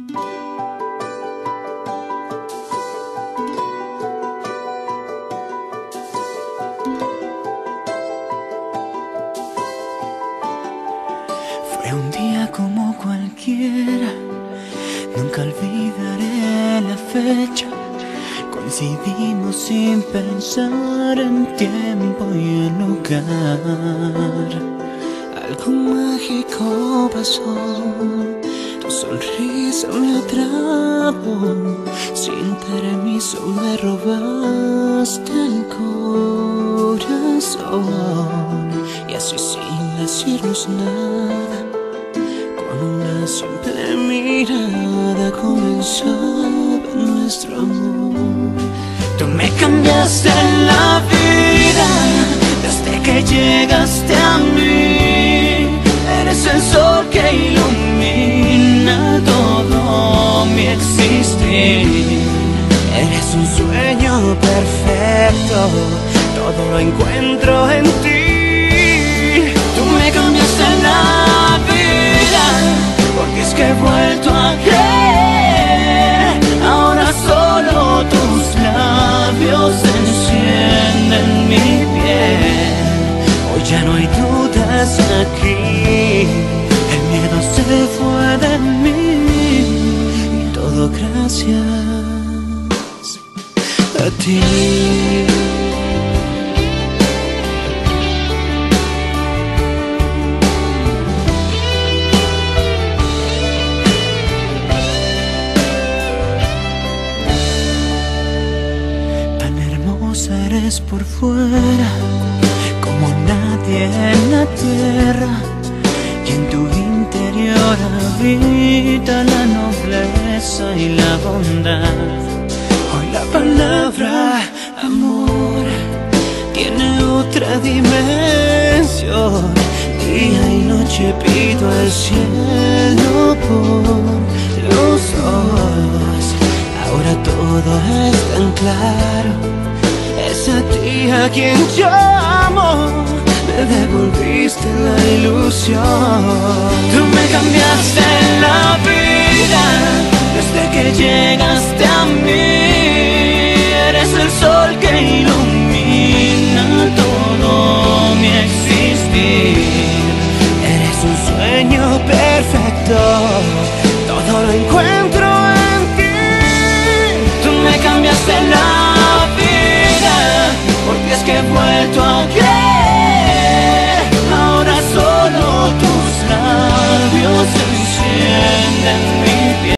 Fue un día como cualquiera, nunca olvidaré la fecha. Coincidimos sin pensar en tiempo y en lugar. Algo mágico pasó, tu sonrisa me atrapó. Sin permiso me robaste el corazón. Y así sin decirnos nada, con una simple mirada comenzaba nuestro amor. Tú me cambiaste la vida desde que llegaste a mí. Eres el sol que ilumina todo mi existir. Eres un sueño perfecto, todo lo encuentro en ti. Tú me cambiaste la vida, porque es que he vuelto a creer. Ahora solo tus labios encienden mi piel. Hoy ya no hay dudas aquí, el miedo se fue de mí. Y todo gracias a ti. Eres por fuera como nadie en la tierra, y en tu interior habita la nobleza y la bondad. Hoy la palabra amor tiene otra dimensión. Día y noche pido al cielo por los dos. Ahora todo es tan claro. Es a ti a quien llamo, me devolviste la ilusión. Tú me cambiaste la vida desde que llegaste a mí. Eres el sol que